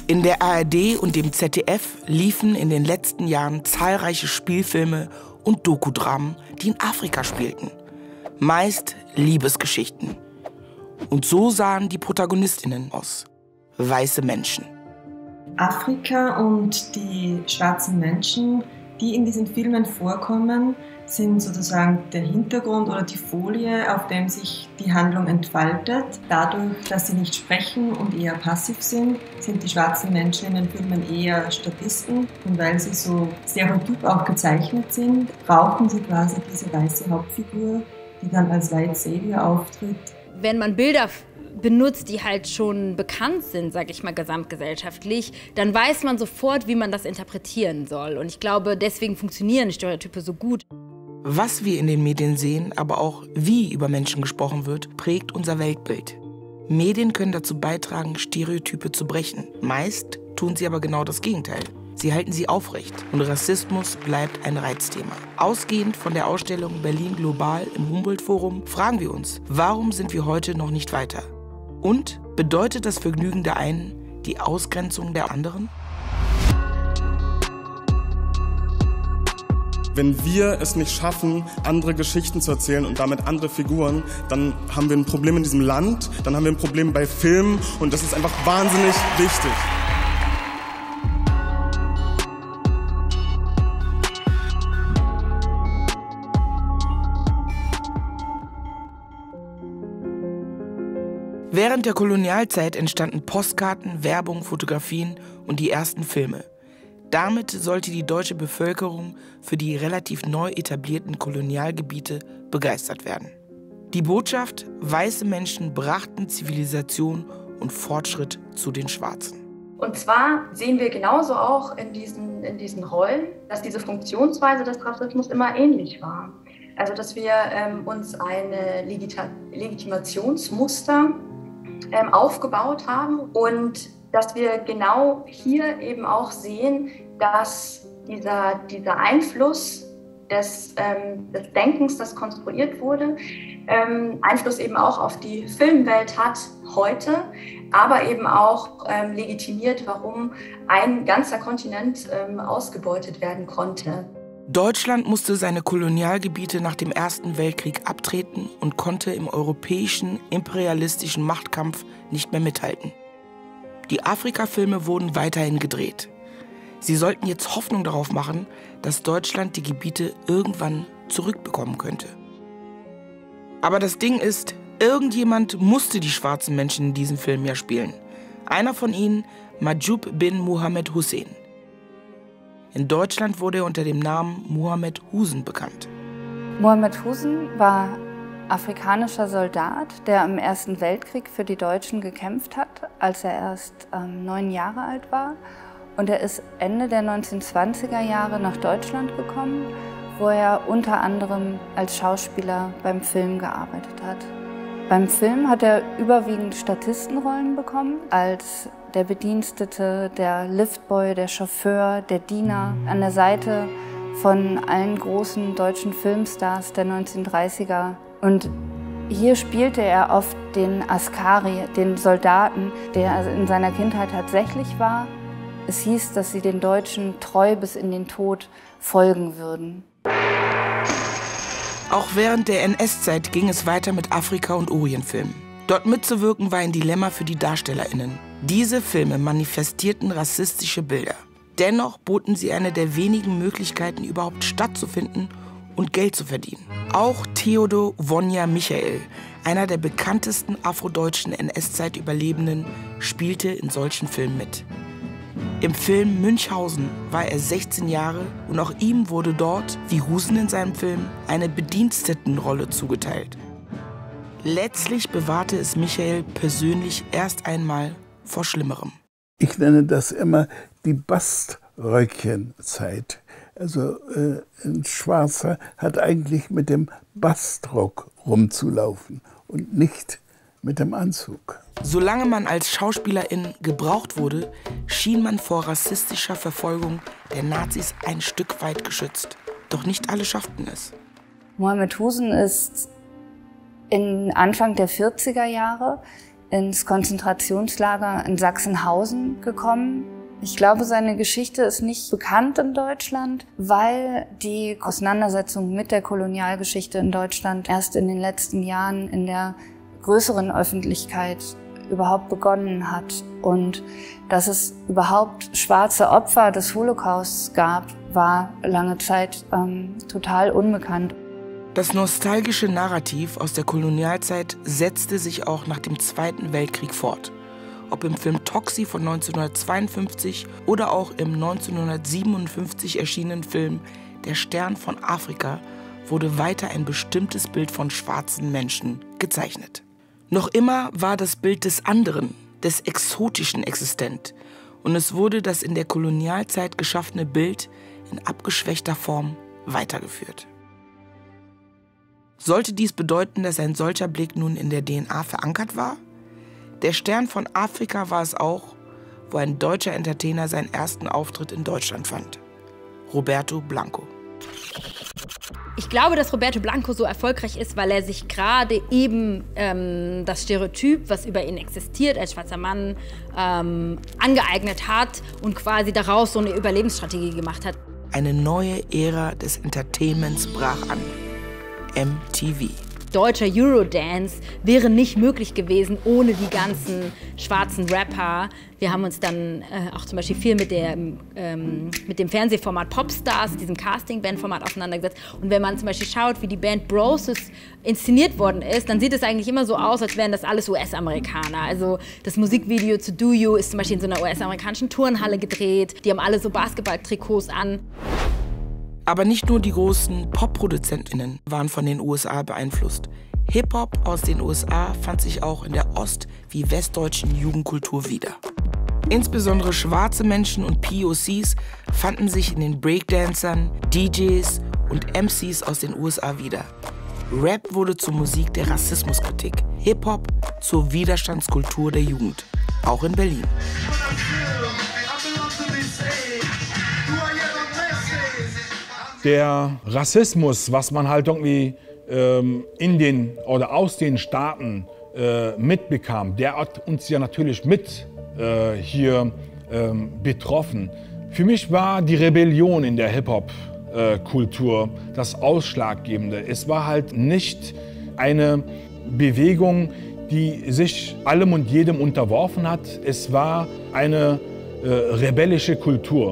In der ARD und dem ZDF liefen in den letzten Jahren zahlreiche Spielfilme und Dokudramen, die in Afrika spielten. Meist Liebesgeschichten. Und so sahen die Protagonistinnen aus. Weiße Menschen. Afrika und die schwarzen Menschen, die in diesen Filmen vorkommen, sind sozusagen der Hintergrund oder die Folie, auf dem sich die Handlung entfaltet. Dadurch, dass sie nicht sprechen und eher passiv sind, sind die schwarzen Menschen in den Filmen eher Statisten. Und weil sie so stereotyp auch gezeichnet sind, brauchen sie quasi diese weiße Hauptfigur, die dann als White Savior auftritt. Wenn man Bilder benutzt, die halt schon bekannt sind, sage ich mal, gesamtgesellschaftlich, dann weiß man sofort, wie man das interpretieren soll. Und ich glaube, deswegen funktionieren Stereotype so gut. Was wir in den Medien sehen, aber auch wie über Menschen gesprochen wird, prägt unser Weltbild. Medien können dazu beitragen, Stereotype zu brechen. Meist tun sie aber genau das Gegenteil. Sie halten sie aufrecht und Rassismus bleibt ein Reizthema. Ausgehend von der Ausstellung Berlin Global im Humboldt-Forum fragen wir uns, warum sind wir heute noch nicht weiter? Und bedeutet das Vergnügen der einen die Ausgrenzung der anderen? Wenn wir es nicht schaffen, andere Geschichten zu erzählen und damit andere Figuren, dann haben wir ein Problem in diesem Land, dann haben wir ein Problem bei Filmen und das ist einfach wahnsinnig wichtig. Während der Kolonialzeit entstanden Postkarten, Werbung, Fotografien und die ersten Filme. Damit sollte die deutsche Bevölkerung für die relativ neu etablierten Kolonialgebiete begeistert werden. Die Botschaft: weiße Menschen brachten Zivilisation und Fortschritt zu den Schwarzen. Und zwar sehen wir genauso auch in diesen Rollen, dass diese Funktionsweise des Rassismus immer ähnlich war. Also dass wir uns eine Legitimationsmuster aufgebaut haben und dass wir genau hier eben auch sehen, dass dieser Einfluss des Denkens, das konstruiert wurde, Einfluss eben auch auf die Filmwelt hat heute, aber eben auch legitimiert, warum ein ganzer Kontinent ausgebeutet werden konnte. Deutschland musste seine Kolonialgebiete nach dem Ersten Weltkrieg abtreten und konnte im europäischen imperialistischen Machtkampf nicht mehr mithalten. Die Afrika-Filme wurden weiterhin gedreht. Sie sollten jetzt Hoffnung darauf machen, dass Deutschland die Gebiete irgendwann zurückbekommen könnte. Aber das Ding ist, irgendjemand musste die schwarzen Menschen in diesem Film ja spielen. Einer von ihnen, Mahjoub bin Mohammed Hussein. In Deutschland wurde er unter dem Namen Mohammed Husen bekannt. Mohammed Husen war afrikanischer Soldat, der im Ersten Weltkrieg für die Deutschen gekämpft hat, als er erst 9 Jahre alt war. Und er ist Ende der 1920er Jahre nach Deutschland gekommen, wo er unter anderem als Schauspieler beim Film gearbeitet hat. Beim Film hat er überwiegend Statistenrollen bekommen, als der Bedienstete, der Liftboy, der Chauffeur, der Diener an der Seite von allen großen deutschen Filmstars der 1930er. Und hier spielte er oft den Askari, den Soldaten, der in seiner Kindheit tatsächlich war. Es hieß, dass sie den Deutschen treu bis in den Tod folgen würden. Auch während der NS-Zeit ging es weiter mit Afrika- und Orientfilmen. Dort mitzuwirken war ein Dilemma für die DarstellerInnen. Diese Filme manifestierten rassistische Bilder. Dennoch boten sie eine der wenigen Möglichkeiten, überhaupt stattzufinden und Geld zu verdienen. Auch Theodor Wonja Michael, einer der bekanntesten afrodeutschen NS-Zeit-Überlebenden, spielte in solchen Filmen mit. Im Film Münchhausen war er 16 Jahre und auch ihm wurde dort, wie Husen in seinem Film, eine Bedienstetenrolle zugeteilt. Letztlich bewahrte es Michael persönlich erst einmal vor Schlimmerem. Ich nenne das immer die Baströckchenzeit. Also ein Schwarzer hat eigentlich mit dem Bastrock rumzulaufen und nicht mit dem Anzug. Solange man als Schauspielerin gebraucht wurde, schien man vor rassistischer Verfolgung der Nazis ein Stück weit geschützt. Doch nicht alle schafften es. Mohammed Husen ist Anfang der 40er Jahre ins Konzentrationslager in Sachsenhausen gekommen. Ich glaube, seine Geschichte ist nicht bekannt in Deutschland, weil die Auseinandersetzung mit der Kolonialgeschichte in Deutschland erst in den letzten Jahren in der größeren Öffentlichkeit überhaupt begonnen hat. Und dass es überhaupt schwarze Opfer des Holocausts gab, war lange Zeit total unbekannt. Das nostalgische Narrativ aus der Kolonialzeit setzte sich auch nach dem Zweiten Weltkrieg fort. Ob im Film Toxi von 1952 oder auch im 1957 erschienenen Film Der Stern von Afrika wurde weiter ein bestimmtes Bild von schwarzen Menschen gezeichnet. Noch immer war das Bild des anderen, des Exotischen existent. Und es wurde das in der Kolonialzeit geschaffene Bild in abgeschwächter Form weitergeführt. Sollte dies bedeuten, dass ein solcher Blick nun in der DNA verankert war? Der Stern von Afrika war es auch, wo ein deutscher Entertainer seinen ersten Auftritt in Deutschland fand. Roberto Blanco. Ich glaube, dass Roberto Blanco so erfolgreich ist, weil er sich gerade eben das Stereotyp, was über ihn existiert, als schwarzer Mann, angeeignet hat und quasi daraus so eine Überlebensstrategie gemacht hat. Eine neue Ära des Entertainments brach an. MTV. Deutscher Eurodance wäre nicht möglich gewesen ohne die ganzen schwarzen Rapper. Wir haben uns dann auch zum Beispiel viel mit dem Fernsehformat Popstars, diesem Casting-Band-Format auseinandergesetzt. Und wenn man zum Beispiel schaut, wie die Band Broses inszeniert worden ist, dann sieht es eigentlich immer so aus, als wären das alles US-Amerikaner. Also das Musikvideo zu Do You ist zum Beispiel in so einer US-amerikanischen Turnhalle gedreht. Die haben alle so Basketball-Trikots an. Aber nicht nur die großen Pop-ProduzentInnen waren von den USA beeinflusst. Hip-Hop aus den USA fand sich auch in der ost- wie westdeutschen Jugendkultur wieder. Insbesondere schwarze Menschen und POCs fanden sich in den Breakdancern, DJs und MCs aus den USA wieder. Rap wurde zur Musik der Rassismuskritik, Hip-Hop zur Widerstandskultur der Jugend, auch in Berlin. Der Rassismus, was man halt irgendwie in den oder aus den Staaten mitbekam, der hat uns ja natürlich mit hier betroffen. Für mich war die Rebellion in der Hip-Hop-Kultur das Ausschlaggebende. Es war halt nicht eine Bewegung, die sich allem und jedem unterworfen hat. Es war eine rebellische Kultur.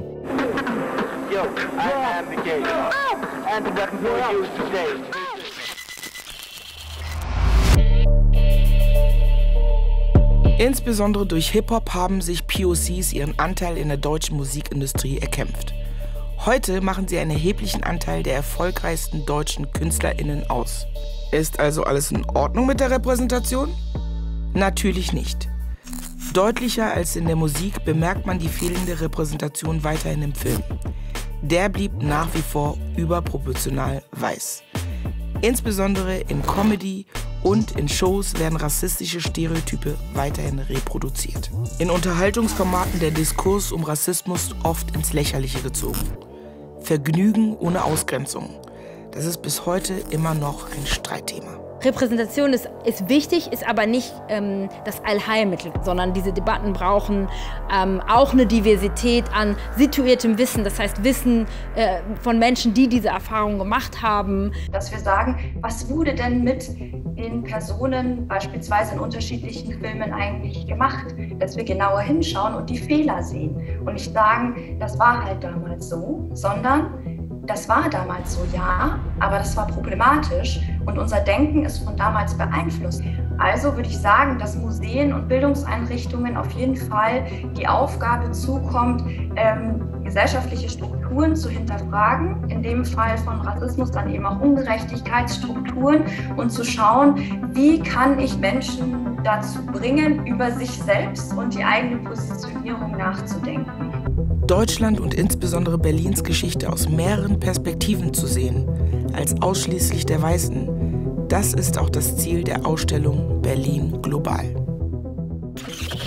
Insbesondere durch Hip-Hop haben sich POCs ihren Anteil in der deutschen Musikindustrie erkämpft. Heute machen sie einen erheblichen Anteil der erfolgreichsten deutschen KünstlerInnen aus. Ist also alles in Ordnung mit der Repräsentation? Natürlich nicht. Deutlicher als in der Musik bemerkt man die fehlende Repräsentation weiterhin im Film. Der blieb nach wie vor überproportional weiß. Insbesondere in Comedy und in Shows werden rassistische Stereotype weiterhin reproduziert. In Unterhaltungsformaten der Diskurs um Rassismus oft ins Lächerliche gezogen. Vergnügen ohne Ausgrenzung. Das ist bis heute immer noch ein Streitthema. Repräsentation ist wichtig, ist aber nicht das Allheilmittel, sondern diese Debatten brauchen auch eine Diversität an situiertem Wissen, das heißt Wissen von Menschen, die diese Erfahrung gemacht haben. Dass wir sagen, was wurde denn mit den Personen beispielsweise in unterschiedlichen Filmen eigentlich gemacht, dass wir genauer hinschauen und die Fehler sehen und nicht sagen, das war halt damals so, sondern das war damals so, ja, aber das war problematisch und unser Denken ist von damals beeinflusst. Also würde ich sagen, dass Museen und Bildungseinrichtungen auf jeden Fall die Aufgabe zukommt, gesellschaftliche Strukturen zu hinterfragen, in dem Fall von Rassismus dann eben auch Ungerechtigkeitsstrukturen und zu schauen, wie kann ich Menschen dazu bringen, über sich selbst und die eigene Positionierung nachzudenken. Deutschland und insbesondere Berlins Geschichte aus mehreren Perspektiven zu sehen, als ausschließlich der Weißen, das ist auch das Ziel der Ausstellung Berlin global.